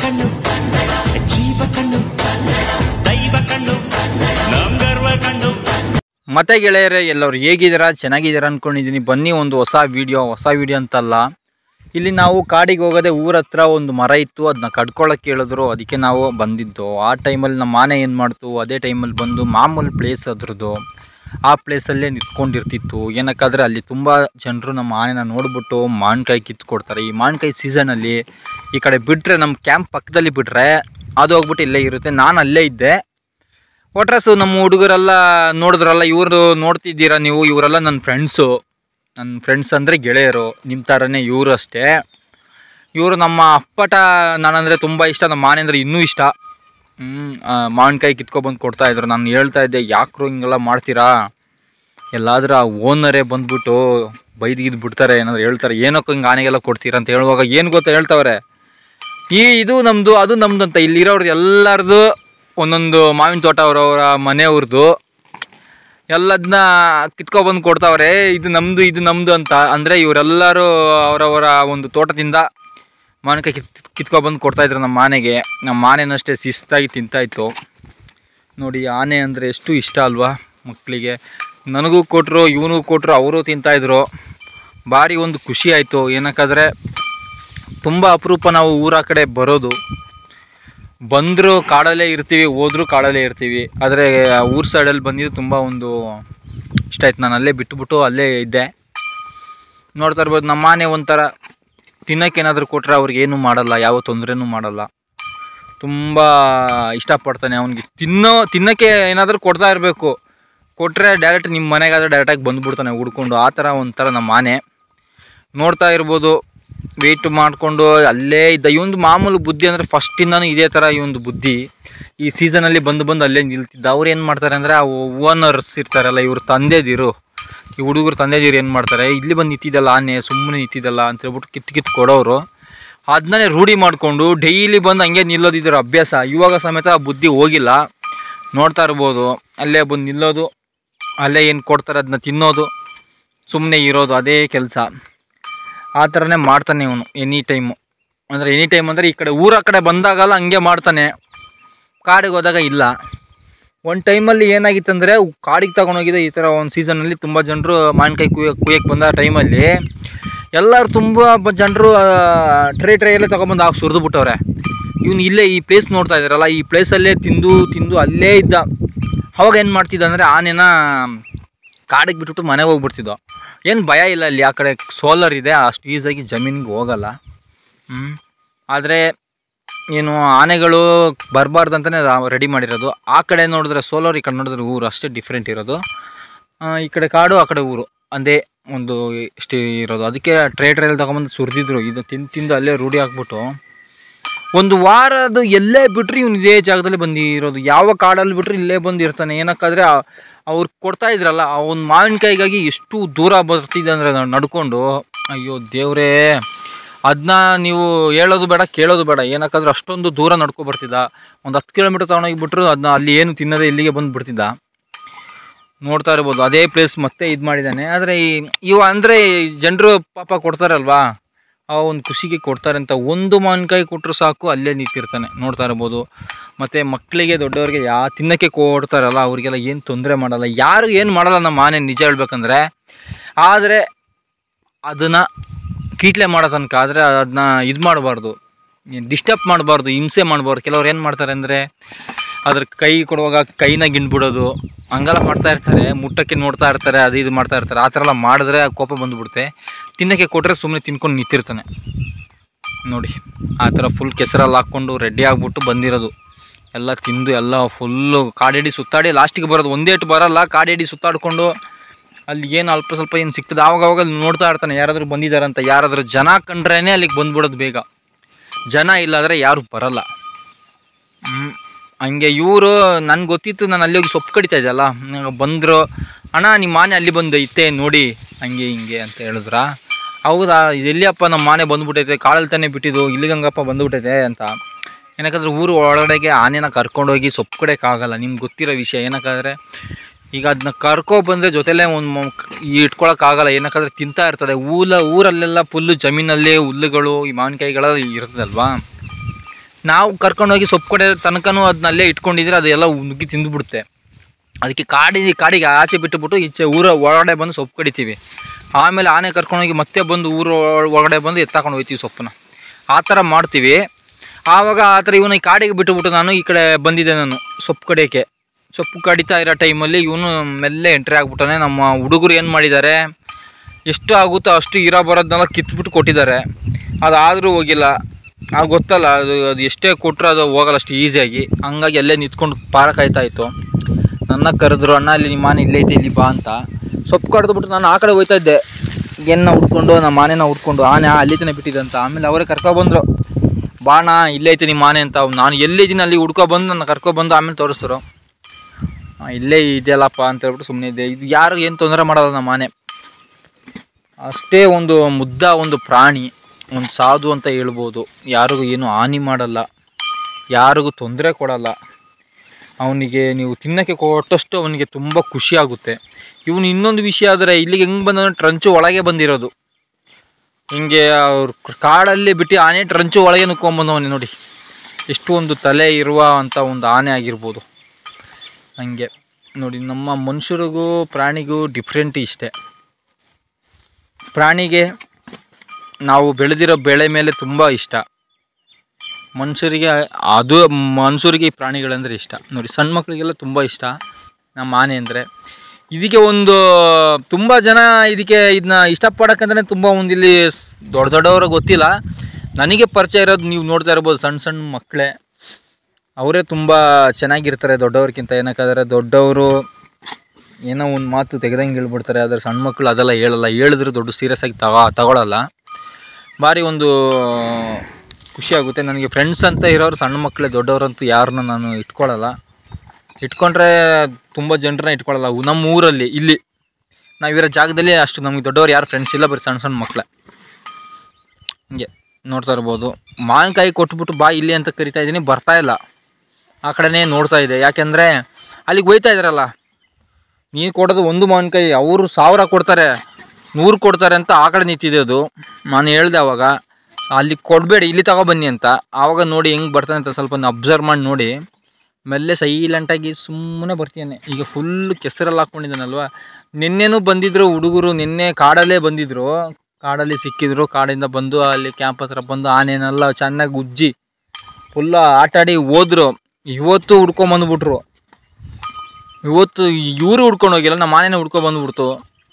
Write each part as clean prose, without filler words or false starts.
ಕಣ್ಣು ಜೀವ ಕಣ್ಣು ದೈವ ಕಣ್ಣು ನಮ್ ಗರ್ವ ಕಣ್ಣು. ಮತ್ತೆ ಗೆಳೆಯರೆ, ಎಲ್ಲರೂ ಹೇಗಿದ್ದೀರಾ? ಚೆನ್ನಾಗಿದ್ದೀರಾ ಅಂದ್ಕೊಂಡಿದ್ದೀನಿ. ಬನ್ನಿ ಒಂದು ಹೊಸ ವಿಡಿಯೋ ಅಂತಲ್ಲ, ಇಲ್ಲಿ ನಾವು ಕಾಡಿಗೆ ಹೋಗೋದೆ. ಊರ ಹತ್ರ ಒಂದು ಮರ ಇತ್ತು, ಅದನ್ನ ಕಡ್ಕೊಳ್ಳೋಕೆ ಹೇಳಿದ್ರು. ಅದಕ್ಕೆ ನಾವು ಬಂದಿದ್ದು. ಆ ಟೈಮಲ್ಲಿ ನಮ್ಮ ಆನೆ ಏನು ಮಾಡ್ತು, ಅದೇ ಟೈಮಲ್ಲಿ ಬಂದು ಮಾಮೂಲಿ ಪ್ಲೇಸ್ ಅದ್ರದ್ದು ಆ ಪ್ಲೇಸಲ್ಲೇ ನಿಂತ್ಕೊಂಡಿರ್ತಿತ್ತು. ಏನಕ್ಕಾದರೆ ಅಲ್ಲಿ ತುಂಬ ಜನರು ನಮ್ಮ ಆನೆನ ನೋಡಿಬಿಟ್ಟು ಮಾವಿನಕಾಯಿ ಕಿತ್ಕೊಡ್ತಾರೆ. ಈ ಮಾವಿನಕಾಯಿ ಸೀಸನಲ್ಲಿ ಈ ಕಡೆ ಬಿಟ್ಟರೆ, ನಮ್ಮ ಕ್ಯಾಂಪ್ ಪಕ್ಕದಲ್ಲಿ ಬಿಟ್ಟರೆ ಅದು ಹೋಗ್ಬಿಟ್ಟು ಇಲ್ಲೇ ಇರುತ್ತೆ. ನಾನು ಅಲ್ಲೇ ಇದ್ದೆ. ಒಟ್ರಾಸು ನಮ್ಮ ಹುಡುಗರೆಲ್ಲ ನೋಡಿದ್ರಲ್ಲ, ಇವರು ನೋಡ್ತಿದ್ದೀರಾ ನೀವು, ಇವರೆಲ್ಲ ನನ್ನ ಫ್ರೆಂಡ್ಸ್ ಅಂದರೆ ಗೆಳೆಯರು, ನಿಮ್ಮ ಥರನೇ ಇವರು ಅಷ್ಟೇ. ಇವರು ನಮ್ಮ ಅಪ್ಪಟ. ನಾನಂದರೆ ತುಂಬ ಇಷ್ಟ, ನಮ್ಮ ಆನೆ ಅಂದರೆ ಇನ್ನೂ ಇಷ್ಟ. ಮಾವಿನಕಾಯಿ ಕಿತ್ಕೊಬಂದು ಕೊಡ್ತಾಯಿದ್ರು. ನಾನು ಹೇಳ್ತಾ ಇದ್ದೆ, ಯಾಕ್ರು ಹಿಂಗೆಲ್ಲ ಮಾಡ್ತೀರಾ, ಎಲ್ಲಾದರೂ ಆ ಓನರೇ ಬಂದುಬಿಟ್ಟು ಬೈದಿದ್ದು ಬಿಡ್ತಾರೆ, ಏನಾದ್ರು ಹೇಳ್ತಾರೆ, ಏನಕ್ಕೂ ಹಿಂಗೆ ಆನೆಗೆಲ್ಲ ಕೊಡ್ತೀರಾ ಅಂತ ಹೇಳುವಾಗ ಏನು ಗೊತ್ತಾ ಹೇಳ್ತವ್ರೆ, ಇದು ನಮ್ಮದು ಅದು ನಮ್ಮದು ಅಂತ. ಇಲ್ಲಿರೋರ್ದು ಎಲ್ಲರದು ಒಂದೊಂದು ಮಾವಿನ ತೋಟ, ಅವರವರ ಮನೆಯವ್ರದ್ದು ಎಲ್ಲದನ್ನ ಕಿತ್ಕೊಬಂದು ಕೊಡ್ತಾವ್ರೆ. ಇದು ನಮ್ಮದು ಅಂತ. ಅಂದರೆ ಇವರೆಲ್ಲರೂ ಅವರವರ ಒಂದು ತೋಟದಿಂದ ಮಾವಿನಕಾಯಿ ಕಿತ್ಕೊಬಂದು ಕೊಡ್ತಾಯಿದ್ರು ನಮ್ಮ ಆನೆಗೆ. ನಮ್ಮ ಆನೆನಷ್ಟೇ ಶಿಸ್ತಾಗಿ ತಿಂತಾಯಿತ್ತು. ನೋಡಿ, ಆನೆ ಅಂದರೆ ಎಷ್ಟು ಇಷ್ಟ ಅಲ್ವಾ ಮಕ್ಕಳಿಗೆ. ನನಗೂ ಕೊಟ್ಟರು, ಇವನಿಗೂ ಕೊಟ್ಟರು, ಅವರು ತಿಂತಾಯಿದ್ರು. ಭಾರಿ ಒಂದು ಖುಷಿ ಆಯಿತು. ಏನಕ್ಕಾದರೆ ತುಂಬ ಅಪರೂಪ ನಾವು ಊರ ಕಡೆ ಬರೋದು. ಬಂದರೂ ಕಾಡಲ್ಲೇ ಇರ್ತೀವಿ, ಹೋದರೂ ಕಾಡಲ್ಲೇ ಇರ್ತೀವಿ. ಆದರೆ ಊರ ಸೈಡಲ್ಲಿ ಬಂದಿದ್ದು ತುಂಬ ಒಂದು ಇಷ್ಟ ಆಯ್ತು. ನಾನು ಅಲ್ಲೇ ಬಿಟ್ಟುಬಿಟ್ಟು ಅಲ್ಲೇ ಇದ್ದೆ. ನೋಡ್ತಾ ಇರ್ಬೋದು, ನಮ್ಮ ಆನೆ ಒಂಥರ ತಿನ್ನೋಕ್ಕೇನಾದರೂ ಕೊಟ್ಟರೆ ಅವ್ರಿಗೇನು ಮಾಡಲ್ಲ, ಯಾವ ತೊಂದರೆನೂ ಮಾಡಲ್ಲ. ತುಂಬ ಇಷ್ಟಪಡ್ತಾನೆ. ಅವ್ನಿಗೆ ತಿನ್ನೋಕ್ಕೆ ಏನಾದರೂ ಕೊಡ್ತಾ ಇರಬೇಕು. ಕೊಟ್ಟರೆ ಡೈರೆಕ್ಟ್ ನಿಮ್ಮ ಮನೆಗಾದರೆ ಡೈರೆಕ್ಟಾಗಿ ಬಂದುಬಿಡ್ತಾನೆ ಹುಡ್ಕೊಂಡು. ಆ ಥರ ಒಂಥರ ನಮ್ಮ ಆನೆ. ನೋಡ್ತಾ ಇರ್ಬೋದು, ವೆಯ್ಟ್ ಮಾಡಿಕೊಂಡು ಅಲ್ಲೇ ಇದ್ದ. ಇವೊಂದು ಮಾಮೂಲು ಬುದ್ಧಿ ಅಂದರೆ ಫಸ್ಟಿಂದನೂ ಇದೇ ಥರ ಇವೊಂದು ಬುದ್ಧಿ. ಈ ಸೀಸನಲ್ಲಿ ಬಂದು ಅಲ್ಲೇ ನಿಲ್ತಿದ್ದ. ಅವ್ರು ಏನು ಮಾಡ್ತಾರೆ ಅಂದರೆ, ಆ ಓನರ್ಸ್ ಇರ್ತಾರಲ್ಲ, ಇವ್ರ ತಂದೆದಿರು, ಈ ಹುಡುಗರು ತಂದೆದಿರು ಏನು ಮಾಡ್ತಾರೆ, ಇಲ್ಲಿ ಬಂದು ನಿಂತಿದ್ದಲ್ಲ ಆನೆ, ಸುಮ್ಮನೆ ನಿಂತಿದ್ದಲ್ಲ ಅಂತ ಹೇಳ್ಬಿಟ್ಟು ಕಿತ್ತು ಕೊಡೋರು. ಅದನ್ನೇ ರೂಢಿ ಮಾಡಿಕೊಂಡು ಡೈಲಿ ಬಂದು ಹಂಗೆ ನಿಲ್ಲೋದಿದ್ರು ಅಭ್ಯಾಸ. ಇವಾಗ ಸಮೇತ ಆ ಬುದ್ಧಿ ಹೋಗಿಲ್ಲ. ನೋಡ್ತಾ ಇರ್ಬೋದು, ಅಲ್ಲೇ ಬಂದು ನಿಲ್ಲೋದು, ಅಲ್ಲೇ ಏನು ಕೊಡ್ತಾರೆ ಅದನ್ನ ತಿನ್ನೋದು, ಸುಮ್ಮನೆ ಇರೋದು, ಅದೇ ಕೆಲಸ. ಆ ಥರನೇ ಮಾಡ್ತಾನೆ ಇವನು ಎನಿ ಟೈಮ್ ಅಂದರೆ ಈ ಕಡೆ ಊರ ಕಡೆ ಬಂದಾಗಲ್ಲ ಹಂಗೆ ಮಾಡ್ತಾನೆ. ಕಾಡಿಗೆ ಹೋದಾಗ ಇಲ್ಲ. ಒಂದು ಟೈಮಲ್ಲಿ ಏನಾಗಿತ್ತಂದರೆ, ಕಾಡಿಗೆ ತಗೊಂಡೋಗಿದ್ದೆ. ಈ ಥರ ಒಂದು ಸೀಸನಲ್ಲಿ ತುಂಬ ಜನರು ಮಾವಿನಕಾಯಿ ಕುಯ್ಯಕ್ಕೆ ಬಂದ ಟೈಮಲ್ಲಿ ಎಲ್ಲರೂ ತುಂಬ ಜನರು ಟ್ರೇ ಎಲ್ಲ ತೊಗೊಂಬಂದು ಸುರಿದು ಬಿಟ್ಟವ್ರೆ. ಇವನು ಇಲ್ಲೇ ಈ ಪ್ಲೇಸ್ ನೋಡ್ತಾ ಇದ್ದಾರಲ್ಲ, ಈ ಪ್ಲೇಸಲ್ಲೇ ತಿಂದು ಅಲ್ಲೇ ಇದ್ದ. ಅವಾಗ ಏನು ಮಾಡ್ತಿದ್ದ ಅಂದರೆ, ಆನೆನ ಕಾಡಿಗೆ ಬಿಟ್ಬಿಟ್ಟು ಮನೆಗೆ ಹೋಗ್ಬಿಡ್ತಿದ್ದೋ. ಏನು ಭಯ ಇಲ್ಲ, ಅಲ್ಲಿ ಆ ಕಡೆ ಸೋಲರ್ ಇದೆ, ಅಷ್ಟು ಈಸಿಯಾಗಿ ಜಮೀನಿಗೆ ಹೋಗಲ್ಲ. ಆದರೆ ಏನು ಆನೆಗಳು ಬರಬಾರ್ದು ಅಂತಲೇ ರೆಡಿ ಮಾಡಿರೋದು. ಆ ಕಡೆ ನೋಡಿದ್ರೆ ಸೋಲರ್, ಈ ಕಡೆ ನೋಡಿದ್ರೆ ಊರು, ಅಷ್ಟೇ ಡಿಫ್ರೆಂಟ್ ಇರೋದು. ಈ ಕಡೆ ಕಾಡು, ಆ ಕಡೆ ಊರು, ಅದೇ ಒಂದು ಇಷ್ಟೇ ಇರೋದು. ಅದಕ್ಕೆ ಟ್ರೇಯಲ್ಲಿ ತಗೊಂಬಂದು ಸುರಿದಿದ್ರು. ಇದು ತಿಂದು ಅಲ್ಲೇ ರೂಢಿ ಹಾಕ್ಬಿಟ್ಟು ಒಂದು ವಾರದ್ದು ಎಲ್ಲೇ ಬಿಟ್ಟರೆ ಇವ್ನು ಇದೇ ಜಾಗದಲ್ಲಿ ಬಂದಿರೋದು. ಯಾವ ಕಾಡಲ್ಲಿ ಬಿಟ್ಟರೆ ಇಲ್ಲೇ ಬಂದು ಇರ್ತಾನೆ. ಏನಕ್ಕಾದರೆ ಅವ್ರು ಕೊಡ್ತಾಯಿದ್ರಲ್ಲ, ಆ ಒಂದು ಮಾವಿನಕಾಯಿಗಾಗಿ ಎಷ್ಟು ದೂರ ಬರ್ತಿದ್ದೆ ಅಂದರೆ ನಡ್ಕೊಂಡು, ಅಯ್ಯೋ ದೇವರೇ, ಅದನ್ನ ನೀವು ಹೇಳೋದು ಬೇಡ, ಕೇಳೋದು ಬೇಡ. ಏನಕ್ಕಾದ್ರೆ ಅಷ್ಟೊಂದು ದೂರ ನಡ್ಕೊಬರ್ತಿದ್ದ. ಒಂದು 10 ಕಿಲೋಮೀಟರ್ ತೊಗೊಂಡೋಗಿಬಿಟ್ರು ಅದನ್ನ ಅಲ್ಲಿ ಏನು ತಿನ್ನೋದೇ ಇಲ್ಲಿಗೆ ಬಂದು ಬಿಡ್ತಿದ್ದ. ನೋಡ್ತಾ ಇರ್ಬೋದು, ಅದೇ ಪ್ಲೇಸ್ ಮತ್ತೆ ಇದು ಮಾಡಿದ್ದಾನೆ. ಆದರೆ ಅಂದರೆ ಜನರು ಪಾಪ ಕೊಡ್ತಾರಲ್ವಾ, ಆ ಒಂದು ಖುಷಿಗೆ ಕೊಡ್ತಾರೆ ಅಂತ ಒಂದು ಮಾವಿನಕಾಯಿ ಕೊಟ್ಟರು ಸಾಕು, ಅಲ್ಲೇ ನಿಂತಿರ್ತಾನೆ. ನೋಡ್ತಾ ಇರ್ಬೋದು. ಮತ್ತು ಮಕ್ಕಳಿಗೆ, ದೊಡ್ಡವ್ರಿಗೆ ತಿನ್ನೋಕ್ಕೆ ಕೊಡ್ತಾರಲ್ಲ, ಅವರಿಗೆಲ್ಲ ಏನು ತೊಂದರೆ ಮಾಡಲ್ಲ, ಯಾರು ಏನು ಮಾಡಲ್ಲ ನಮ್ಮ ಆನೆ, ನಿಜ ಹೇಳ್ಬೇಕಂದ್ರೆ. ಆದರೆ ಅದನ್ನು ಕೀಟ್ಲೆ ಮಾಡೋ ತನಕ, ಆದರೆ ಅದನ್ನ ಇದು ಮಾಡಬಾರ್ದು, ಡಿಸ್ಟರ್ಬ್ ಮಾಡಬಾರ್ದು, ಹಿಂಸೆ ಮಾಡಬಾರ್ದು. ಕೆಲವ್ರು ಏನು ಮಾಡ್ತಾರೆ ಅಂದರೆ, ಅದ್ರ ಕೈ ಕೊಡುವಾಗ ಕೈನ ಗಿಂಡ್ಬಿಡೋದು, ಹಂಗೆಲ್ಲ ಮಾಡ್ತಾ ಇರ್ತಾರೆ. ಮುಟ್ಟಕ್ಕೆ ನೋಡ್ತಾ ಇರ್ತಾರೆ, ಅದು ಇದು ಮಾಡ್ತಾ ಇರ್ತಾರೆ. ಆ ಥರ ಎಲ್ಲ ಮಾಡಿದ್ರೆ ಕೋಪ ಬಂದುಬಿಡುತ್ತೆ. ತಿನ್ನೋಕ್ಕೆ ಕೊಟ್ಟರೆ ಸುಮ್ಮನೆ ತಿನ್ಕೊಂಡು ನಿಂತಿರ್ತಾನೆ. ನೋಡಿ, ಆ ಥರ ಫುಲ್ ಕೆಸರಲ್ಲಿ ಹಾಕ್ಕೊಂಡು ರೆಡಿ ಆಗಿಬಿಟ್ಟು ಬಂದಿರೋದು. ಎಲ್ಲ ತಿಂದು ಎಲ್ಲ ಫುಲ್ಲು ಕಾಡೇಡಿ ಸುತ್ತಾಡಿ ಲಾಸ್ಟಿಗೆ ಬರೋದು. ಒಂದೇಟು ಬರೋಲ್ಲ, ಕಾಡೇಡಿ ಸುತ್ತಾಡಿಕೊಂಡು ಅಲ್ಲಿ ಏನು ಅಲ್ಪ ಸ್ವಲ್ಪ ಏನು ಸಿಗ್ತದೆ ಆವಾಗವಾಗ ಅಲ್ಲಿ ನೋಡ್ತಾ ಇರ್ತಾನೆ, ಯಾರಾದರೂ ಬಂದಿದ್ದಾರಂತ. ಯಾರಾದರೂ ಜನ ಕಂಡ್ರೇ ಅಲ್ಲಿಗೆ ಬಂದ್ಬಿಡೋದು ಬೇಗ. ಜನ ಇಲ್ಲಾಂದರೆ ಯಾರು ಬರಲ್ಲ. ಹಂಗೆ ಇವರು, ನನಗೆ ಗೊತ್ತಿತ್ತು, ನಾನು ಅಲ್ಲಿ ಹೋಗಿ ಸೊಪ್ಪು ಕಡಿತಾ ಇದ್ದಲ್ಲ, ಬಂದರು, ಅಣ್ಣ ನಿಮ್ಮ ಆನೆ ಅಲ್ಲಿ ಬಂದು ಐತೆ ನೋಡಿ, ಹಂಗೆ ಹಿಂಗೆ ಅಂತ ಹೇಳಿದ್ರ. ಹೌದಾ, ಇದೆಲ್ಲಿಯಪ್ಪ ನಮ್ಮ ಆನೆ ಬಂದುಬಿಟ್ಟೈತೆ, ಕಾಳಲ್ಲಿ ತಾನೇ ಬಿಟ್ಟಿದ್ದು, ಇಲ್ಲಿಗಂಗಪ್ಪ ಬಂದುಬಿಟ್ಟೈತೆ ಅಂತ. ಏನಕ್ಕಾದ್ರೆ ಊರು ಒಳಗಡೆಗೆ ಆನೆನ ಕರ್ಕೊಂಡೋಗಿ ಸೊಪ್ಪು ಕಡಿಯೋಕ್ಕಾಗಲ್ಲ, ನಿಮ್ಗೆ ಗೊತ್ತಿರೋ ವಿಷಯ. ಏನಕ್ಕಾದರೆ ಈಗ ಅದನ್ನ ಕರ್ಕೊಬಂದರೆ ಜೊತೆಲೇ ಒಂದು ಇಟ್ಕೊಳಕ್ಕಾಗಲ್ಲ. ಏನಕ್ಕಾದ್ರೆ ತಿಂತಾ ಇರ್ತದೆ. ಊರಲ್ಲೆಲ್ಲ ಫುಲ್ಲು ಜಮೀನಲ್ಲಿ ಹುಲ್ಲುಗಳು, ಈ ಮಾವಿನಕಾಯಿಗಳೆಲ್ಲ ಇರ್ತದಲ್ವಾ. ನಾವು ಕರ್ಕೊಂಡೋಗಿ ಸೊಪ್ಪು ಕಡೆ ತನಕನೂ ಅದನ್ನಲ್ಲೇ ಇಟ್ಕೊಂಡಿದ್ರೆ ಅದೆಲ್ಲ ನುಗ್ಗಿ ತಿಂದುಬಿಡುತ್ತೆ. ಅದಕ್ಕೆ ಕಾಡಿಗೆ ಆಚೆ ಬಿಟ್ಟುಬಿಟ್ಟು ಈಚೆ ಊರ ಒಳಗಡೆ ಬಂದು ಸೊಪ್ಪು ಕಡಿತೀವಿ. ಆಮೇಲೆ ಆನೆ ಕರ್ಕೊಂಡೋಗಿ ಮತ್ತೆ ಬಂದು ಊರ ಒಳಗಡೆ ಬಂದು ಎತ್ತಾಕೊಂಡು ಹೋಗ್ತೀವಿ ಸೊಪ್ಪನ್ನ. ಆ ಥರ ಮಾಡ್ತೀವಿ. ಆವಾಗ ಆ ಥರ ಇವನು ಈ ಕಾಡಿಗೆ ಬಿಟ್ಟುಬಿಟ್ಟು ನಾನು ಈ ಕಡೆ ಬಂದಿದ್ದೆ. ನಾನು ಸೊಪ್ಪು ಕಡಿಯೋಕ್ಕೆ ಸೊಪ್ಪು ಕಡಿತಾ ಇರೋ ಟೈಮಲ್ಲಿ ಇವನು ಮೆಲ್ಲೆ ಎಂಟ್ರಿ ಆಗ್ಬಿಟ್ಟಾನೆ. ನಮ್ಮ ಹುಡುಗರು ಏನು ಮಾಡಿದ್ದಾರೆ, ಎಷ್ಟು ಆಗುತ್ತೋ ಅಷ್ಟು ಇರೋ ಬರೋದನ್ನೆಲ್ಲ ಕಿತ್ಬಿಟ್ಟು ಕೊಟ್ಟಿದ್ದಾರೆ. ಅದಾದರೂ ಹೋಗಿಲ್ಲ. ಗೊತ್ತಲ್ಲ, ಅದು ಎಷ್ಟೇ ಕೊಟ್ಟರು ಅದು ಹೋಗಲ್ಲ ಅಷ್ಟು ಈಸಿಯಾಗಿ. ಹಂಗಾಗಿ ಅಲ್ಲೇ ನಿಂತ್ಕೊಂಡು ಪಾರ ಕಾಯ್ತಾ ಇತ್ತು. ನನ್ನ ಕರೆದ್ರು, ಅಣ್ಣ ಇಲ್ಲಿ ನಿಮ್ಮ ಆನೆ ಇಲ್ಲೇ ಐತೆ ಇಲ್ಲಿ ಬಾ ಅಂತ. ಸೊಪ್ಪು ಕಡ್ದುಬಿಟ್ಟು ನಾನು ಆ ಕಡೆ ಹೋಗ್ತಾ ಇದ್ದೆ, ಹುಡ್ಕೊಂಡು ನಮ್ಮ ಆನೆನ ಹುಡ್ಕೊಂಡು. ಆನೆ ಅಲ್ಲಿ ತಾನೇ ಬಿಟ್ಟಿದ್ದಂತ. ಆಮೇಲೆ ಅವರೇ ಕರ್ಕೊಬಂದರು, ಬಾಣ ಇಲ್ಲೇ ಐತೆ ನಿಮ್ಮ ಆನೆ ಅಂತ. ನಾನು ಎಲ್ಲಿದ್ದೀನಿ ಅಲ್ಲಿ ಹುಡ್ಕೊಬಂದು ನನ್ನ ಕರ್ಕೊಬಂದು ಆಮೇಲೆ ತೋರಿಸಿದ್ರು. ಇಲ್ಲೇ ಇದೆಯಲ್ಲಪ್ಪ ಅಂತ ಹೇಳ್ಬಿಟ್ಟು ಸುಮ್ಮನೆ ಇದ್ದೆ. ಇದು ಯಾರು ಏನು ತೊಂದರೆ ಮಾಡೋಲ್ಲ ನಮ್ಮ ಆನೆ. ಅಷ್ಟೇ ಒಂದು ಮುದ್ದ ಒಂದು ಪ್ರಾಣಿ, ಒಂದು ಸಾಧು ಅಂತ ಹೇಳ್ಬೋದು. ಯಾರಿಗೂ ಏನು ಹಾನಿ ಮಾಡಲ್ಲ, ಯಾರಿಗೂ ತೊಂದರೆ ಕೊಡಲ್ಲ. ಅವನಿಗೆ ನೀವು ತಿನ್ನೋಕ್ಕೆ ಕೊಟ್ಟಷ್ಟು ಅವನಿಗೆ ತುಂಬ ಖುಷಿ ಆಗುತ್ತೆ. ಇವನು ಇನ್ನೊಂದು ವಿಷಯ ಆದರೆ ಇಲ್ಲಿಗೆ ಹೆಂಗೆ ಬಂದ ಟ್ರಂಚು ಒಳಗೆ ಬಂದಿರೋದು. ಹಿಂಗೆ ಅವ್ರು ಕಾಡಲ್ಲಿ ಬಿಟ್ಟು ಆನೆ ಟ್ರಂಚು ಒಳಗೆ ನುಕ್ಕೊಂಬಂದವನೇ ನೋಡಿ. ಎಷ್ಟು ಒಂದು ತಲೆ ಇರುವ ಅಂಥ ಒಂದು ಆನೆ ಆಗಿರ್ಬೋದು. ಹಂಗೆ ನೋಡಿ, ನಮ್ಮ ಮನುಷ್ಯರಿಗೂ ಪ್ರಾಣಿಗೂ ಡಿಫ್ರೆಂಟ್ ಇಷ್ಟೇ. ಪ್ರಾಣಿಗೆ ನಾವು ಬೆಳೆದಿರೋ ಬೆಳೆ ಮೇಲೆ ತುಂಬ ಇಷ್ಟ. ಮನುಷ್ಯರಿಗೆ ಈ ಪ್ರಾಣಿಗಳಂದರೆ ಇಷ್ಟ ನೋಡಿ. ಸಣ್ಣ ಮಕ್ಕಳಿಗೆಲ್ಲ ತುಂಬ ಇಷ್ಟ ನಮ್ಮ ಆನೆ ಅಂದರೆ. ಇದಕ್ಕೆ ಒಂದು ತುಂಬ ಜನ ಇದನ್ನ ಇಷ್ಟಪಡೋಕ್ಕಂದ್ರೆ ತುಂಬ ಇಲ್ಲಿ ದೊಡ್ಡವ್ರಿಗೆ ಗೊತ್ತಿಲ್ಲ. ನನಗೆ ಪರಿಚಯ ಇರೋದು ನೀವು ನೋಡ್ತಾ ಇರ್ಬೋದು, ಸಣ್ಣ ಮಕ್ಕಳೇ. ಅವರೇ ತುಂಬ ಚೆನ್ನಾಗಿರ್ತಾರೆ ದೊಡ್ಡವ್ರಿಗಿಂತ. ಏನಕ್ಕಾದರೆ ದೊಡ್ಡವರು ಏನೋ ಒಂದು ಮಾತು ತೆಗೆದಂಗೆ ಹೇಳ್ಬಿಡ್ತಾರೆ. ಆದರೆ ಸಣ್ಣ ಮಕ್ಕಳು ಅದೆಲ್ಲ ಹೇಳಲ್ಲ. ಹೇಳಿದ್ರು ದೊಡ್ಡ ಸೀರಿಯಸ್ ಆಗಿ ತಗೊಳ್ಳಲ್ಲ. ಭಾರಿ ಒಂದು ಖುಷಿಯಾಗುತ್ತೆ. ನನಗೆ ಫ್ರೆಂಡ್ಸ್ ಅಂತ ಇರೋರು ಸಣ್ಣ ಮಕ್ಕಳೇ. ದೊಡ್ಡವರಂತೂ ಯಾರನ್ನ ನಾನು ಇಟ್ಕೊಳ್ಳಲ್ಲ. ಇಟ್ಕೊಂಡ್ರೆ ತುಂಬ ಜನರನ್ನ ಇಟ್ಕೊಳ್ಳಲ್ಲ. ನಮ್ಮ ಊರಲ್ಲಿ ಇಲ್ಲಿ ನಾವಿರೋ ಜಾಗದಲ್ಲಿ ಅಷ್ಟು ನಮಗೆ ದೊಡ್ಡವ್ರು ಯಾರು ಫ್ರೆಂಡ್ಸ್ ಇಲ್ಲ, ಬರೀ ಸಣ್ಣ ಮಕ್ಕಳೇ. ಹಿಂಗೆ ನೋಡ್ತಾ ಇರ್ಬೋದು. ಮಾವಿನಕಾಯಿ ಕೊಟ್ಬಿಟ್ಟು ಬಾ ಇಲ್ಲಿ ಅಂತ ಕರಿತಾ ಇದ್ದೀನಿ, ಬರ್ತಾಯಿಲ್ಲ. ಆ ಕಡೆನೇ ನೋಡ್ತಾ ಇದೆ. ಯಾಕೆಂದರೆ ಅಲ್ಲಿಗೆ ಹೋಯ್ತಾ ಇದ್ದಾರಲ್ಲ, ನೀನು ಕೊಡೋದು ಒಂದು ಮಾವಿನಕಾಯಿ, ಅವರು 1000 ಕೊಡ್ತಾರೆ, 100 ಕೊಡ್ತಾರೆ ಅಂತ ಆ ಕಡೆ ನಿಂತಿದೆ ಅದು. ನಾನು ಹೇಳಿದೆ ಅವಾಗ, ಅಲ್ಲಿ ಕೊಡಬೇಡಿ ಇಲ್ಲಿ ತಗೊಬನ್ನಿ ಅಂತ. ಆವಾಗ ನೋಡಿ ಹೆಂಗೆ ಬರ್ತಾನೆ ಅಂತ ಸ್ವಲ್ಪ ಅಬ್ಸರ್ವ್ ಮಾಡಿ ನೋಡಿ ಮೆಲ್ಲೆ ಸೈಲೆಂಟಾಗಿ ಸುಮ್ಮನೆ ಬರ್ತೀಯಾನೆ. ಈಗ ಫುಲ್ ಕೆಸರಲ್ಲಿ ಹಾಕ್ಕೊಂಡಿದ್ದಾನಲ್ವ. ನಿನ್ನೆನೂ ಬಂದಿದ್ದರು ಹುಡುಗರು, ನಿನ್ನೆ ಕಾಡಲ್ಲೇ ಬಂದಿದ್ದರು. ಕಾಡಲ್ಲಿ ಸಿಕ್ಕಿದ್ರು. ಕಾಡಿಂದ ಬಂದು ಅಲ್ಲಿ ಕ್ಯಾಂಪ್ ಹತ್ರ ಬಂದು ಆನೆನೆಲ್ಲ ಚೆನ್ನಾಗಿ ಉಜ್ಜಿ ಫುಲ್ಲ ಆಟಾಡಿ ಹೋದ್ರು. ಇವತ್ತು ಹುಡ್ಕೊಂಬಂದುಬಿಟ್ರು. ಇವತ್ತು ಇವರು ಹುಡ್ಕೊಂಡು ಹೋಗಿಲ್ಲ, ನಮ್ಮ ಆನೆನೇ ಹುಡ್ಕೊಂಬಂದುಬಿಡ್ತು.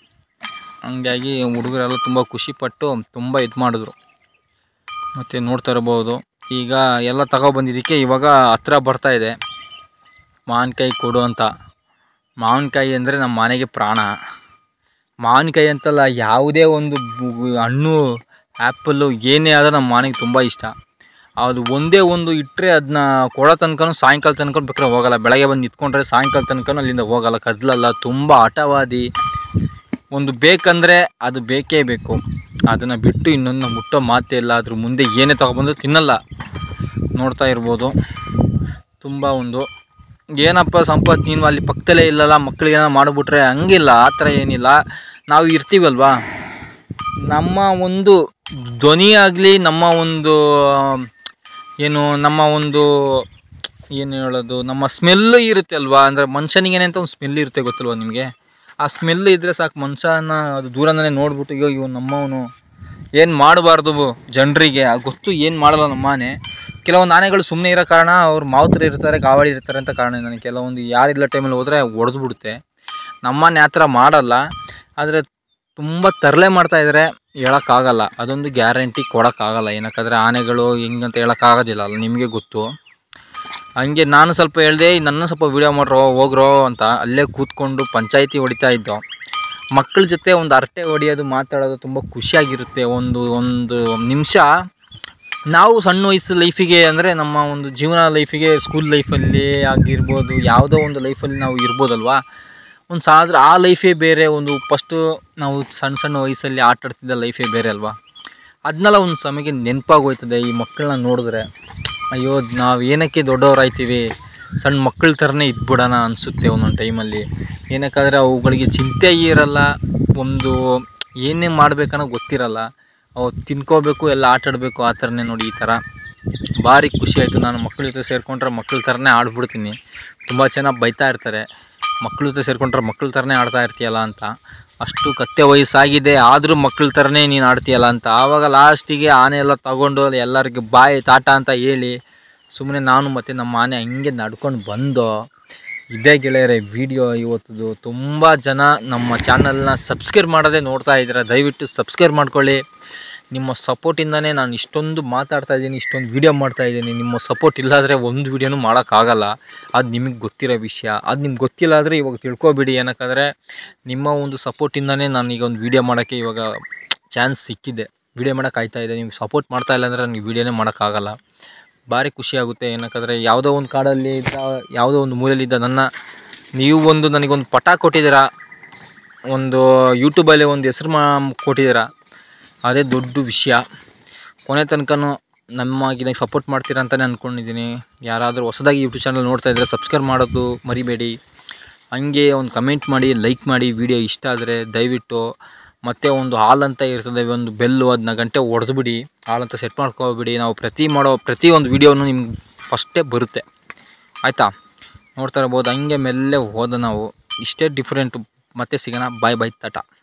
ಹಂಗಾಗಿ ಹುಡುಗರೆಲ್ಲ ತುಂಬ ಖುಷಿಪಟ್ಟು ತುಂಬ ಇದು ಮಾಡಿದ್ರು. ಮತ್ತು ನೋಡ್ತಾ ಇರ್ಬೋದು, ಈಗ ಎಲ್ಲ ತಗೊಬಂದಿದ್ದಕ್ಕೆ ಇವಾಗ ಹತ್ರ ಬರ್ತಾಯಿದೆ ಮಾವಿನಕಾಯಿ ಕೊಡು ಅಂತ. ಮಾವಿನಕಾಯಿ ಅಂದರೆ ನಮ್ಮ ಮನೆಗೆ ಪ್ರಾಣ. ಮಾವಿನಕಾಯಿ ಅಂತಲ್ಲ, ಯಾವುದೇ ಒಂದು ಹಣ್ಣು, ಆ್ಯಪಲ್ಲು ಏನೇ ಆದರೂ ನಮ್ಮ ಮನೆಗೆ ತುಂಬ ಇಷ್ಟ. ಅದು ಒಂದೇ ಒಂದು ಇಟ್ಟರೆ ಅದನ್ನ ಕೊಡೋ ತನಕ ಸಾಯಂಕಾಲ ತನಕ ಬೇಕಾದ್ರೆ ಹೋಗಲ್ಲ. ಬೆಳಗ್ಗೆ ಬಂದು ನಿಂತ್ಕೊಂಡ್ರೆ ಸಾಯಂಕಾಲ ತನಕ ಅಲ್ಲಿಂದ ಹೋಗಲ್ಲ, ಕದಲಲ್ಲ. ತುಂಬ ಆಟವಾದಿ. ಒಂದು ಬೇಕಂದರೆ ಅದು ಬೇಕೇ ಬೇಕು. ಅದನ್ನು ಬಿಟ್ಟು ಇನ್ನೊಂದು ಮುಟ್ಟೋ ಮಾತೇ ಇಲ್ಲ. ಅದ್ರ ಮುಂದೆ ಏನೇ ತಗೊಬಂದು ತಿನ್ನಲ್ಲ. ನೋಡ್ತಾ ಇರ್ಬೋದು. ತುಂಬ ಒಂದು ಏನಪ್ಪ ಸಂಪತ್ತು, ನೀನು ಅಲ್ಲಿ ಪಕ್ಕದಲ್ಲೇ ಇಲ್ಲಲ್ಲ, ಮಕ್ಕಳಿಗೇನೋ ಮಾಡಿಬಿಟ್ರೆ ಹಂಗಿಲ್ಲ. ಆ ಥರ ಏನಿಲ್ಲ. ನಾವು ಇರ್ತೀವಲ್ವಾ, ನಮ್ಮ ಒಂದು ಧ್ವನಿ ಆಗಲಿ, ನಮ್ಮ ಒಂದು ಏನು ಹೇಳೋದು, ನಮ್ಮ ಸ್ಮೆಲ್ಲು ಇರುತ್ತೆ ಅಲ್ವಾ. ಅಂದರೆ ಮನುಷ್ಯನಿಗೇನೆ ಅಂತ ಒಂದು ಸ್ಮೆಲ್ ಇರುತ್ತೆ, ಗೊತ್ತಲ್ವ ನಿಮಗೆ. ಆ ಸ್ಮೆಲ್ ಇದ್ದರೆ ಸಾಕು, ಮನುಷ್ಯನ ಅದು ದೂರನೇ ನೋಡ್ಬಿಟ್ಟು ಇವನು ನಮ್ಮವನು ಏನು ಮಾಡಬಾರ್ದು ಜನರಿಗೆ ಗೊತ್ತು, ಏನು ಮಾಡಲ್ಲ ನಮ್ಮ ಆನೆ. ಕೆಲವೊಂದು ಆನೆಗಳು ಸುಮ್ಮನೆ ಇರೋ ಕಾರಣ ಅವ್ರು ಮಾವುತರು ಇರ್ತಾರೆ, ಗಾವಡಿ ಇರ್ತಾರೆ ಅಂತ ಕಾರಣ ನನಗೆ ಕೆಲವೊಂದು ಯಾರಿಲ್ಲ ಟೈಮಲ್ಲಿ ಹೋದರೆ ಹೊಡೆದು ಬಿಡುತ್ತೆ. ನಮ್ಮನೆ ಆ ಥರ ಮಾಡಲ್ಲ. ಆದರೆ ತುಂಬ ತರಲೆ ಮಾಡ್ತಾಯಿದ್ರೆ ಹೇಳೋಕ್ಕಾಗಲ್ಲ. ಅದೊಂದು ಗ್ಯಾರಂಟಿ ಕೊಡೋಕ್ಕಾಗಲ್ಲ. ಏನಕ್ಕಾದರೆ ಆನೆಗಳು ಹೆಂಗಂತ ಹೇಳೋಕ್ಕಾಗೋದಿಲ್ಲ ಅಲ್ಲ, ನಿಮಗೆ ಗೊತ್ತು. ಹಂಗೆ ನಾನು ಸ್ವಲ್ಪ ಹೇಳಿದೆ, ನನ್ನ ಸ್ವಲ್ಪ ವೀಡಿಯೋ ಮಾಡ್ರೋ ಹೋಗ್ರೋ ಅಂತ. ಅಲ್ಲೇ ಕೂತ್ಕೊಂಡು ಪಂಚಾಯಿತಿ ಹೊಡಿತಾ ಇದ್ದೋ. ಮಕ್ಕಳ ಜೊತೆ ಒಂದು ಹರಟೆ ಹೊಡಿಯೋದು, ಮಾತಾಡೋದು ತುಂಬ ಖುಷಿಯಾಗಿರುತ್ತೆ. ಒಂದು ನಿಮಿಷ ನಾವು ಸಣ್ಣ ವಯಸ್ಸು ಲೈಫಿಗೆ ಅಂದರೆ ನಮ್ಮ ಒಂದು ಜೀವನ ಲೈಫಿಗೆ, ಸ್ಕೂಲ್ ಲೈಫಲ್ಲಿ ಆಗಿರ್ಬೋದು, ಯಾವುದೋ ಒಂದು ಲೈಫಲ್ಲಿ ನಾವು ಇರ್ಬೋದಲ್ವ. ಒಂದು ಆ ಲೈಫೇ ಬೇರೆ. ಒಂದು ಫಸ್ಟು ನಾವು ಸಣ್ಣ ವಯಸ್ಸಲ್ಲಿ ಆಟಾಡ್ತಿದ್ದ ಲೈಫೇ ಬೇರೆ ಅಲ್ವಾ. ಅದನ್ನೆಲ್ಲ ಒಂದು ಸಮಯಕ್ಕೆ ನೆನಪಾಗೋಯ್ತದೆ ಈ ಮಕ್ಕಳನ್ನ ನೋಡಿದ್ರೆ. ಅಯ್ಯೋ, ನಾವು ಏನಕ್ಕೆ ದೊಡ್ಡವರಾಯ್ತೀವಿ, ಸಣ್ಣ ಮಕ್ಕಳ ಥರನೇ ಇದ್ಬಿಡೋಣ ಅನಿಸುತ್ತೆ ಒಂದೊಂದು ಟೈಮಲ್ಲಿ. ಏನಕ್ಕಾದರೆ ಅವುಗಳಿಗೆ ಚಿಂತೆ ಇರಲ್ಲ, ಒಂದು ಏನೇ ಮಾಡಬೇಕನ್ನೋ ಗೊತ್ತಿರಲ್ಲ. ಅವು ತಿನ್ಕೋಬೇಕು, ಎಲ್ಲ ಆಟಾಡಬೇಕು, ಆ ಥರನೇ ನೋಡಿ. ಈ ಥರ ಭಾರಿ ಖುಷಿ ಆಯಿತು. ನಾನು ಮಕ್ಕಳ ಜೊತೆ ಸೇರಿಕೊಂಡ್ರೆ ಮಕ್ಕಳ ಥರನೇ ಆಡ್ಬಿಡ್ತೀನಿ. ತುಂಬ ಚೆನ್ನಾಗಿ ಬೈತಾ ಇರ್ತಾರೆ, ಮಕ್ಕಳ ಜೊತೆ ಸೇರಿಕೊಂಡ್ರೆ ಮಕ್ಕಳ ಥರನೇ ಆಡ್ತಾ ಇರ್ತೀಯಲ್ಲ ಅಂತ. ಅಷ್ಟು ಕತ್ತೆ ವಯಸ್ಸಾಗಿದೆ ಆದರೂ ಮಕ್ಕಳ ಥರನೇ ನೀನು ಆಡ್ತೀಯಲ್ಲ ಅಂತ. ಆವಾಗ ಲಾಸ್ಟಿಗೆ ಆನೆ ಎಲ್ಲ ತಗೊಂಡು ಎಲ್ಲರಿಗೆ ಬಾಯ್ ಟಾಟಾ ಅಂತ ಹೇಳಿ ಸುಮ್ಮನೆ ನಾನು ಮತ್ತು ನಮ್ಮ ಆನೆ ಹಂಗೆ ನಡ್ಕೊಂಡು ಬಂದು. ಇದೇ ಗೆಳೆಯರೆ ವಿಡಿಯೋ ಇವತ್ತು. ತುಂಬ ಜನ ನಮ್ಮ ಚಾನಲ್ನ ಸಬ್ಸ್ಕ್ರೈಬ್ ಮಾಡೋದೇ ನೋಡ್ತಾ ಇದ್ದೀರಾ, ದಯವಿಟ್ಟು ಸಬ್ಸ್ಕ್ರೈಬ್ ಮಾಡ್ಕೊಳ್ಳಿ. ನಿಮ್ಮ ಸಪೋರ್ಟಿಂದನೇ ನಾನು ಇಷ್ಟೊಂದು ಮಾತಾಡ್ತಾ ಇದ್ದೀನಿ, ಇಷ್ಟೊಂದು ವೀಡಿಯೋ ಮಾಡ್ತಾಯಿದ್ದೀನಿ. ನಿಮ್ಮ ಸಪೋರ್ಟ್ ಇಲ್ಲಾಂದರೆ ಒಂದು ವೀಡಿಯೋನೂ ಮಾಡೋಕ್ಕಾಗಲ್ಲ, ಅದು ನಿಮಗೆ ಗೊತ್ತಿರೋ ವಿಷಯ. ಅದು ನಿಮ್ಗೆ ಗೊತ್ತಿಲ್ಲ ಆದರೆ ಇವಾಗ ತಿಳ್ಕೊಬಿಡಿ. ಏನಕ್ಕಂದರೆ ನಿಮ್ಮ ಒಂದು ಸಪೋರ್ಟಿಂದನೇ ನಾನು ಈಗ ಒಂದು ವೀಡಿಯೋ ಮಾಡೋಕ್ಕೆ ಇವಾಗ ಚಾನ್ಸ್ ಸಿಕ್ಕಿದೆ, ವೀಡಿಯೋ ಮಾಡೋಕ್ಕಾಗ್ತಾ ಇದೆ. ನೀವು ಸಪೋರ್ಟ್ ಮಾಡ್ತಾ ಇಲ್ಲ ಅಂದರೆ ನನಗೆ ವೀಡಿಯೋನೇ ಮಾಡೋಕ್ಕಾಗಲ್ಲ. ಭಾರಿ ಖುಷಿಯಾಗುತ್ತೆ. ಏನಕ್ಕಂದರೆ ಯಾವುದೋ ಒಂದು ಕಾಡಲ್ಲಿ ಇದ್ದ, ಯಾವುದೋ ಒಂದು ಮೂಲೆಯಲ್ಲಿದ್ದ ನನ್ನ ನೀವು ಒಂದು ನನಗೊಂದು ಪಟ ಕೊಟ್ಟಿದ್ದೀರಾ, ಒಂದು ಯೂಟ್ಯೂಬಲ್ಲಿ ಒಂದು ಹೆಸ್ರು ಕೊಟ್ಟಿದ್ದೀರಾ, ಅದೇ ದೊಡ್ಡ ವಿಷಯ. ಕೊನೆ ತನಕನೂ ನಮಗೆ ಸಪೋರ್ಟ್ ಮಾಡ್ತೀರಾ ಅಂತಲೇ ಅಂದ್ಕೊಂಡಿದ್ದೀನಿ. ಯಾರಾದರೂ ಹೊಸದಾಗಿ ಯೂಟ್ಯೂಬ್ ಚಾನಲ್ ನೋಡ್ತಾ ಇದ್ದರೆ ಸಬ್ಸ್ಕ್ರೈಬ್ ಮಾಡೋದು ಮರಿಬೇಡಿ. ಹಂಗೆ ಒಂದು ಕಮೆಂಟ್ ಮಾಡಿ, ಲೈಕ್ ಮಾಡಿ. ವಿಡಿಯೋ ಇಷ್ಟ ಆದರೆ ದಯವಿಟ್ಟು. ಮತ್ತು ಒಂದು ಹಾಲ್ ಅಂತ ಇರ್ತದೆ, ಒಂದು ಬೆಲ್ಲು, ಅದನ್ನ ಗಂಟೆ ಹೊಡೆದ್ಬಿಡಿ. ಹಾಲ್ ಅಂತ ಸೆಟ್ ಮಾಡ್ಕೊಬಿಡಿ. ನಾವು ಪ್ರತಿ ಒಂದು ವೀಡಿಯೋನು ನಿಮ್ಗೆ ಫಸ್ಟೇ ಬರುತ್ತೆ, ಆಯಿತಾ? ನೋಡ್ತಾ ಇರ್ಬೋದು. ಹಂಗೆ ಮೆಲ್ಲೆ ಹೋದ ನಾವು. ಇಷ್ಟೇ ಡಿಫ್ರೆಂಟು. ಮತ್ತೆ ಸಿಗೋಣ. ಬಾಯ್ ಬಾಯ್, ಟಾಟಾ.